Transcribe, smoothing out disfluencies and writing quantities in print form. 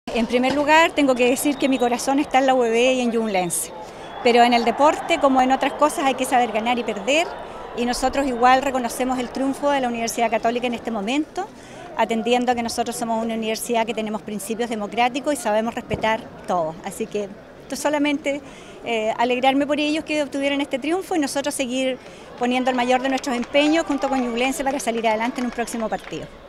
En primer lugar, tengo que decir que mi corazón está en la UBB y en Ñublense, pero en el deporte, como en otras cosas, hay que saber ganar y perder, y nosotros igual reconocemos el triunfo de la Universidad Católica en este momento, atendiendo a que nosotros somos una universidad que tenemos principios democráticos y sabemos respetar todo. Así que esto solamente alegrarme por ellos que obtuvieron este triunfo y nosotros seguir poniendo el mayor de nuestros empeños junto con Ñublense para salir adelante en un próximo partido.